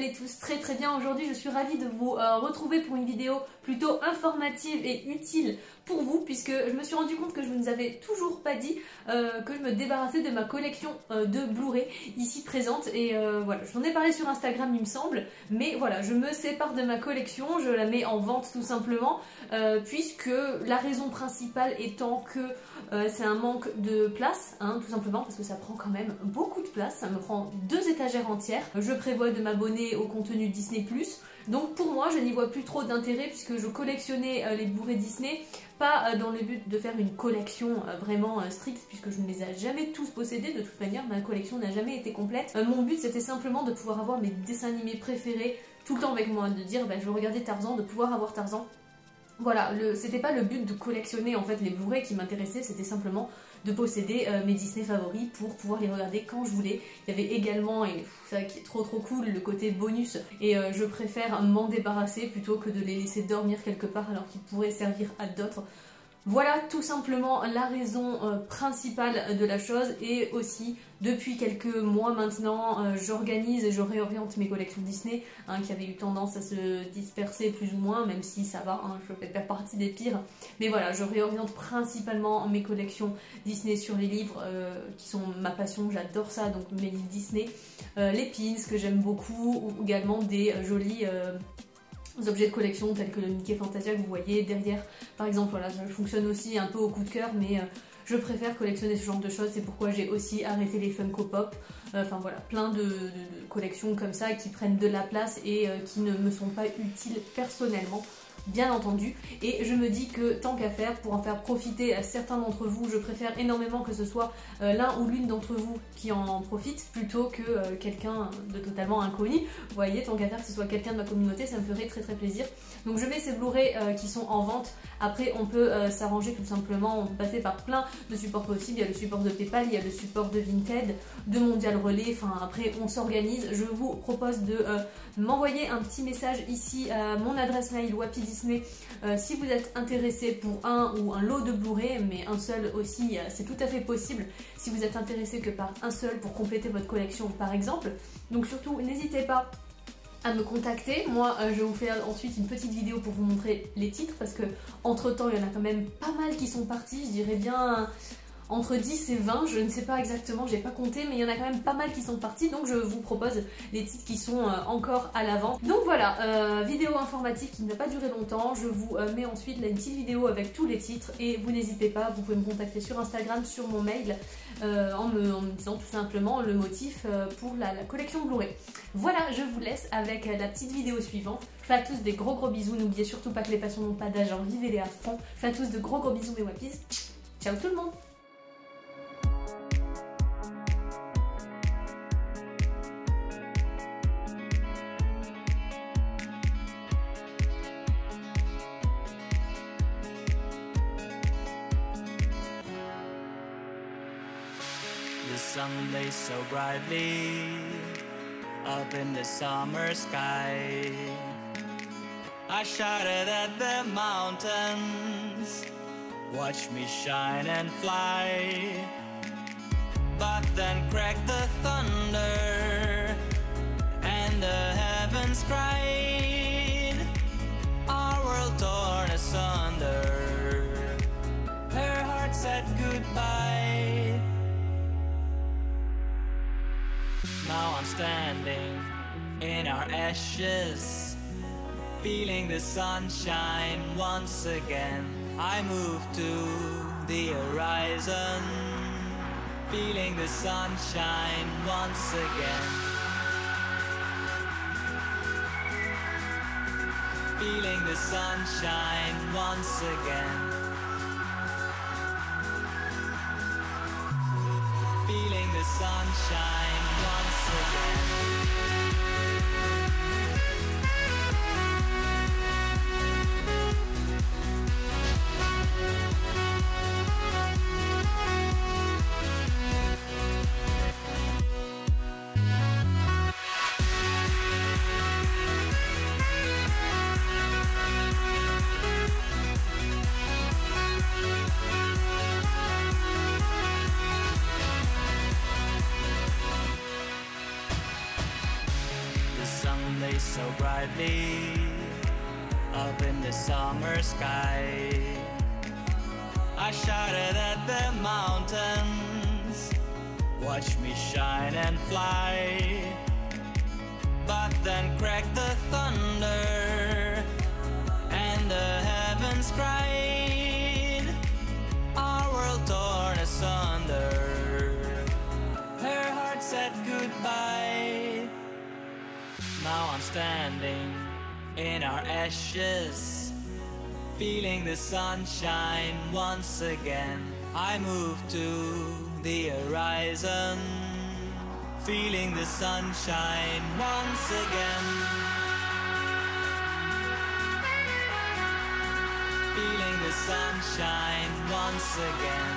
allez tous très bien. Aujourd'hui je suis ravie de vous retrouver pour une vidéo plutôt informative et utile pour vous, puisque je me suis rendu compte que je ne vous avais toujours pas dit que je me débarrassais de ma collection de Blu-ray ici présente, et voilà, j'en ai parlé sur Instagram il me semble, mais voilà, je me sépare de ma collection, je la mets en vente tout simplement, puisque la raison principale étant que c'est un manque de place, hein, tout simplement parce que ça prend quand même beaucoup de place, ça me prend 2 étagères entières. Je prévois de m'abonner au contenu Disney+, donc pour moi je n'y vois plus trop d'intérêt, puisque je collectionnais les Blu-ray Disney, pas dans le but de faire une collection vraiment stricte, puisque je ne les ai jamais tous possédés, de toute manière ma collection n'a jamais été complète. Mon but c'était simplement de pouvoir avoir mes dessins animés préférés tout le temps avec moi, de dire bah, je veux regarder Tarzan, de pouvoir avoir Tarzan. Voilà, c'était pas le but de collectionner en fait les Blu-ray qui m'intéressait, c'était simplement de posséder mes Disney favoris pour pouvoir les regarder quand je voulais. Il y avait également, et ça qui est trop cool, le côté bonus, et je préfère m'en débarrasser plutôt que de les laisser dormir quelque part alors qu'ils pourraient servir à d'autres. Voilà tout simplement la raison principale de la chose, et aussi depuis quelques mois maintenant j'organise et je réoriente mes collections Disney qui avaient eu tendance à se disperser plus ou moins, même si ça va, je fais pas partie des pires, mais voilà, je réoriente principalement mes collections Disney sur les livres qui sont ma passion, j'adore ça, donc mes livres Disney, les pins que j'aime beaucoup, ou également des jolis objets de collection tels que le Mickey Fantasia que vous voyez derrière par exemple. Voilà, ça fonctionne aussi un peu au coup de cœur, mais je préfère collectionner ce genre de choses, c'est pourquoi j'ai aussi arrêté les Funko Pop. Enfin voilà, plein de collections comme ça qui prennent de la place et qui ne me sont pas utiles personnellement, bien entendu, et je me dis que tant qu'à faire, pour en faire profiter à certains d'entre vous, je préfère énormément que ce soit l'un ou l'une d'entre vous qui en profite plutôt que quelqu'un de totalement inconnu. Vous voyez, tant qu'à faire que ce soit quelqu'un de ma communauté, ça me ferait très plaisir. Donc je mets ces Blu-ray qui sont en vente. Après on peut s'arranger tout simplement, on peut passer par plein de supports possibles. Il y a le support de Paypal, il y a le support de Vinted, de Mondial Relais, enfin après on s'organise. Je vous propose de m'envoyer un petit message ici à mon adresse mail Wapi Disney si vous êtes intéressé pour un ou un lot de Blu-ray, mais un seul aussi c'est tout à fait possible si vous êtes intéressé que par un seul pour compléter votre collection par exemple. Donc surtout n'hésitez pas à me contacter. Moi je vais vous faire ensuite une petite vidéo pour vous montrer les titres, parce que entre temps il y en a quand même pas mal qui sont partis, je dirais bien entre 10 et 20, je ne sais pas exactement, j'ai pas compté, mais il y en a quand même pas mal qui sont partis, donc je vous propose les titres qui sont encore à l'avant. Donc voilà, vidéo informatique qui ne va pas durer longtemps, je vous mets ensuite là une petite vidéo avec tous les titres, et vous n'hésitez pas, vous pouvez me contacter sur Instagram, sur mon mail, en me disant tout simplement le motif pour la collection Blu-ray. Voilà, je vous laisse avec la petite vidéo suivante. Je fais à tous des gros bisous, n'oubliez surtout pas que les passions n'ont pas d'âge, vivez-les à fond. Je fais à tous de gros bisous mes wapis. Ciao tout le monde. The sun blazed so brightly up in the summer sky. I shouted at the mountains, watch me shine and fly. But then cracked the thunder and the heavens cried, our world torn asunder. Her heart said goodbye. Now I'm standing in our ashes, feeling the sunshine once again. I move to the horizon, feeling the sunshine once again. Feeling the sunshine once again. Feeling the sunshine once again. brightly up in the summer sky. I shouted at the mountains, watch me shine and fly. But then cracked the thunder and the heavens cried, our world torn asunder. Her heart said goodbye. Now I'm standing in our ashes, feeling the sunshine once again. I move to the horizon, feeling the sunshine once again. Feeling the sunshine once again.